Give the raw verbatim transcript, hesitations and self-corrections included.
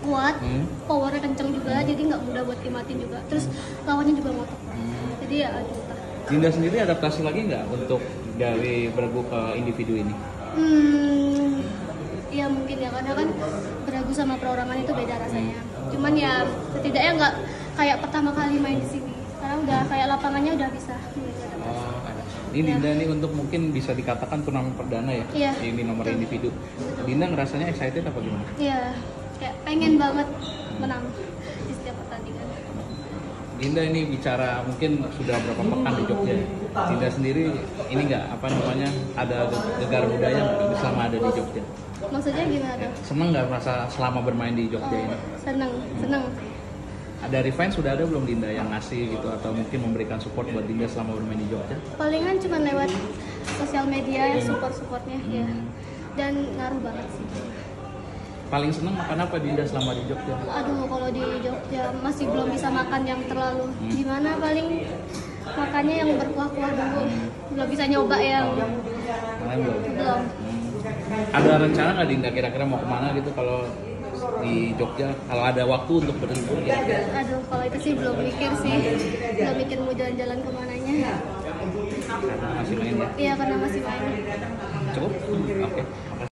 kuat, hmm. powernya kenceng juga, jadi nggak mudah buat dimatiin juga. Terus lawannya juga ngotot, Hmm. jadi ya juta. Dinda sendiri adaptasi lagi nggak untuk dari bergu ke individu ini? Hmm, ya mungkin ya, karena kan beragu sama perorangan itu beda rasanya. Cuman ya setidaknya nggak kayak pertama kali main di sini. Sekarang udah kayak lapangannya udah bisa. Oh, ada. Ini Dinda ini untuk mungkin bisa dikatakan turnamen perdana ya? Iya. Ini nomor individu. Dinda ngerasanya excited apa gimana? Iya, kayak pengen banget menang di setiap pertandingan. Dinda ini bicara mungkin sudah berapa pekan di Jogja. Dinda sendiri ini nggak apa namanya ada gegar budaya nggak selama ada di Jogja? Maksudnya gimana tuh? Seneng nggak merasa selama bermain di Jogja ini? Oh, seneng, seneng. Ada fans sudah ada belum Dinda yang ngasih gitu atau mungkin memberikan support buat Dinda selama bermain di Jogja? Palingan cuma lewat sosial media ya, support-supportnya Hmm. ya. Dan ngaruh banget sih. Paling seneng makan apa Dinda selama di Jogja? Aduh, kalau di Jogja masih belum bisa makan yang terlalu Hmm. gimana, paling makannya yang berkuah-kuah dulu. Belum bisa nyoba yang Kalian belum? belum. Hmm. Ada rencana nggak Dinda kira-kira mau kemana gitu kalau di Jogja? Kalau ada waktu untuk berhenti? Aduh, kalau itu sih belum mikir sih. Belum mikir mau jalan-jalan kemananya. Karena masih main ya? Iya, karena masih main. Cukup? Oke.